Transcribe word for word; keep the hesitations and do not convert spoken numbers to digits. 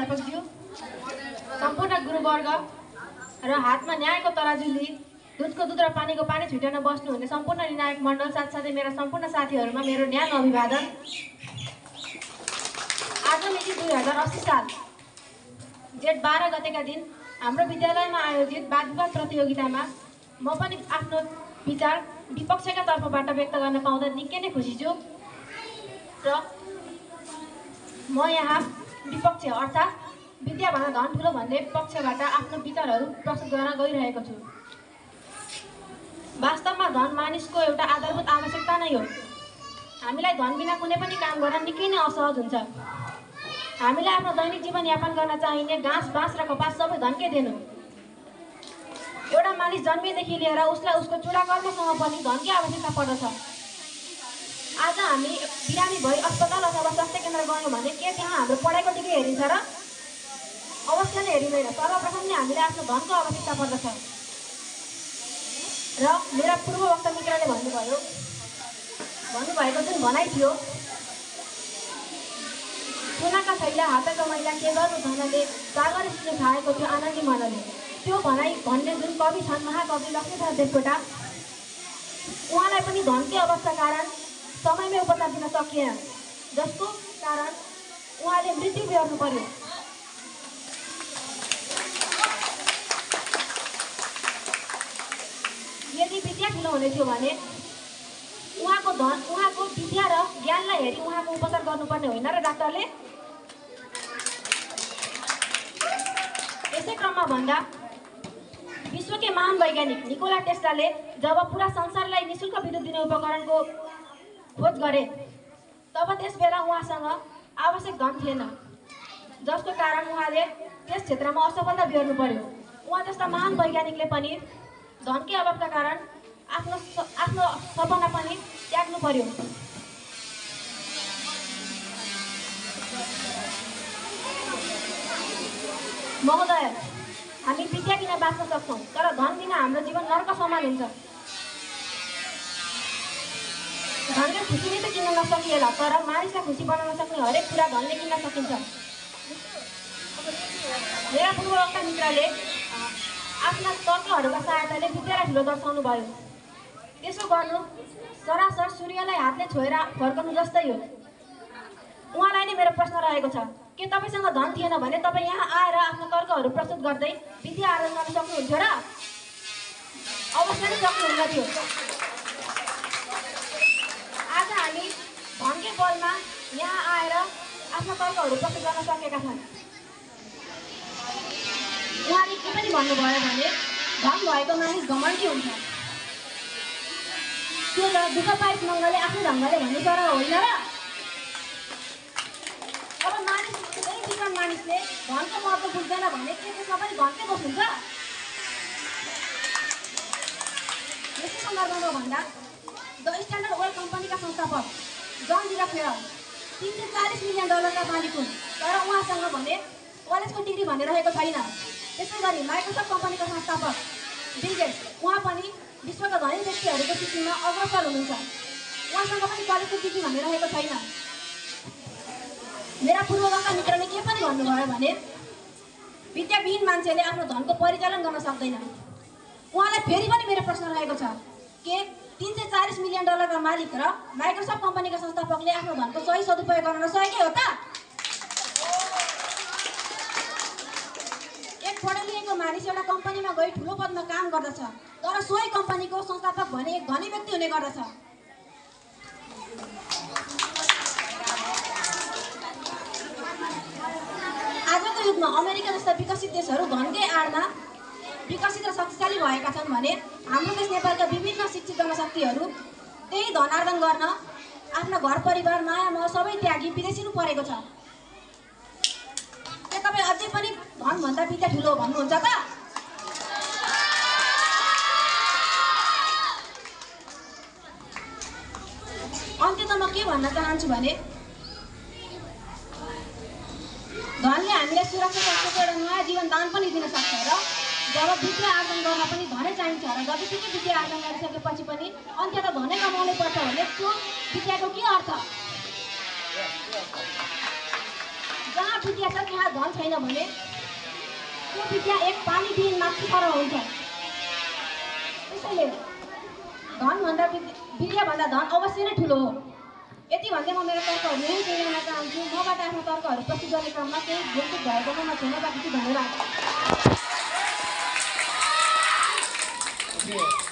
प्राध्यापकज्यू, सम्पूर्ण गुरुवर्ग र हातमा न्यायको तराजु लिई दुधको दुध र पानीको पानी छुट्याउन बस्नुहुने सम्पूर्ण निर्णायक मण्डल साथसाथै मेरा सम्पूर्ण साथीहरूमा मेरो न्यानो अभिवादन। आज मिति दुई हजार अस्सी साल जेठ बाह्र गतेका दिन हाम्रो विद्यालयमा आयोजित वाद विवाद प्रतियोगितामा म पनि आफ्नो विचार विपक्षका तर्फबाट व्यक्त गर्न पाउँदा निकै नै खुसी छु र म यहाँ विपक्ष अर्थात् विद्याभन्दा धन ठुलो भन्ने पक्षबाट आफ्नो विचारहरू प्रस्तुत गर्न गइरहेको छु। वास्तवमा धन मानिसको एउटा आधारभूत आवश्यकता नै हो। हामीलाई धन बिना कुनै पनि काम गर्न निकै नै असहज हुन्छ। हामीलाई आफ्नो दैनिक जीवन यापन गर्न चाहिने घाँस बाँस र कपास सबै धनकै देन हो। एउटा मानिस जन्मिएदेखि लिएर उसलाई उसको चुडाकर्मसम्म पनि धनकै आवश्यकता पर्दछ। आज हामी बिरामी भई अस्पताल अथवा स्वास्थ्य केन्द्र गयौँ भने के त्यहाँ हाम्रो पढाइको डिग्री हेरिन्छ र? अवश्य नै हेरिँदैन। सर्वप्रथम नै हामीलाई आफ्नो धनको आवश्यकता पर्दछ। र मेरा पूर्ववक्ता मित्रले भन्नुभयो भन्नुभएको जुन भनाइ थियो, सुनाका थैला हातका मैला के गर्नु धनले सागर सिक्नु खाएको थियो आनन्दी मनले, त्यो भनाइ भन्ने जुन कवि छन् महाकवि लक्ष्मीप्रसाद देवकोटा, उहाँलाई पनि धनकै अवस्था कारण समयमै उपचार दिन सकिएन, जसको कारण उहाँले मृत्यु बेहोर्नु पर्यो। यदि विद्या ठुलो हुने थियो भने उहाँको धन उहाँको विद्या र ज्ञानलाई हेरी उहाँको उपचार गर्नुपर्ने होइन र डाक्टरले? यसै क्रममा भन्दा विश्वकै महान वैज्ञानिक निकोला टेस्लाले जब पुरा संसारलाई निःशुल्क विद्युत दिने उपकरणको खोज गरे तब त्यस बेला उहाँसँग आवश्यक धन थिएन, जसको कारण उहाँले त्यस क्षेत्रमा असफलता बेहोर्नु पर्यो। उहाँ जस्ता महान वैज्ञानिकले पनि धनकै अभावका कारण आफ्नो आफ्नो सपना पनि त्याग्नु पर्यो। महोदय, हामी विद्या बिना बाँच्न सक्छौँ तर धन बिना हाम्रो जीवन नर्क समान हुन्छ। धनले खुसी नै त किन्न नसकिएला, तर मानिसलाई खुसी बनाउन सक्ने हरेक कुरा धनले किन्न सकिन्छ। मेरा पूर्ववक्ता मित्रले आफ्ना तर्कहरूका सहायताले विद्यालाई ठुलो दर्शाउनु भयो। त्यसो गर्नु सरासर सूर्यलाई हातले छोएर फर्कनु जस्तै हो। उहाँलाई नै मेरो प्रश्न रहेको छ, के तपाईँसँग धन थिएन भने तपाईँ यहाँ आएर आफ्नो तर्कहरू प्रस्तुत गर्दै विद्या आर्जन गर्न सक्नुहुन्थ्यो र? अवश्य नै सक्नुहुन्न थियो। आज हामी धनकै बलमा यहाँ आएर आफ्नो तर्कहरू प्रस्तुत गर्न सकेका छन्। उहाँले के पनि भन्नुभयो भने धन भएको मानिस घमण्डी हुन्छ। त्यो त दुःख पाइस मङ्गलले आफ्नो ढङ्गले भन्ने तर होइन र? अब मानिस कुनै विद्वान मानिसले धनको महत्त्व बुझ्दैन भने के त्यसमा पनि धनकै दोष हुन्छ? यसै सन्दर्भमा भन्दा द स्ट्यान्डर्ड ओइल कम्पनीका संस्थापक जन डिराफेयर तिन सय चालिस मिलियन डलरका मालिक हुन्, तर उहाँसँग भने कलेजको डिग्री भन्ने रहेको छैन। त्यसै गरी माइक्रोसफ्ट कम्पनीका संस्थापक बिल गेट्स, उहाँ पनि विश्वका धनी व्यक्तिहरूको सूचीमा अग्रसर हुनुहुन्छ। उहाँसँग पनि कलेजको डिग्री भन्ने रहेको छैन। मेरा पूर्ववक्ता मित्रले के पनि भन्नुभयो भने विद्याविहीन मान्छेले आफ्नो धनको परिचालन गर्न सक्दैन। उहाँलाई फेरि पनि मेरो प्रश्न रहेको छ, के तीन सय चालिस मिलियन डलरका मालिक र माइक्रोसफ्ट कम्पनीका संस्थापकले आफ्नो धनको सही सदुपयोग गर्न नसकेकै हो त? एक पढे लेखेको मानिस एउटा कम्पनीमा गई ठुलो पदमा काम गर्दछ, तर सोही कम्पनीको संस्थापक भने एक धनी व्यक्ति हुने गर्दछ। आजको युगमा अमेरिका जस्ता विकसित देशहरू धनकै आडमा विकसित र शक्तिशाली भएका छन् भने हाम्रो देश नेपालका विभिन्न शिक्षित जनशक्तिहरू त्यही धन आर्जन गर्न आफ्नो घर परिवार माया मोह सबै त्यागी विदेशिनु परेको छ। के तपाईँ अझै पनि धनभन्दा विद्या ठुलो भन्नुहुन्छ त? अन्त्यत म के भन्न चाहन्छु भने धनले हामीलाई सुरक्षा सक्छको एउटा नयाँ जीवन दान पनि दिन सक्छ र जब विद्या आर्जन गर्न पनि धनै चाहिन्छ र जतिसुकै विद्या आर्जन गरिसकेपछि पनि अन्त्यत धनै कमाउनै पर्छ भने त्यो विद्याको के अर्थ? जहाँ विद्या छ त्यहाँ धन छैन भने त्यो विद्या एक पानी दिन माथि पर हुन्छ। त्यसैले धनभन्दा विद्याभन्दा धन अवश्य नै ठुलो हो। यति भन्दै म मेरो तर्कहरू यही दिन चाहन्छु। मबाट आफ्नो तर्कहरू प्रस्तुत गर्ने क्रममा केही भुलचुक भएकोमा म क्षमा प्रार्थी। धन्यवाद।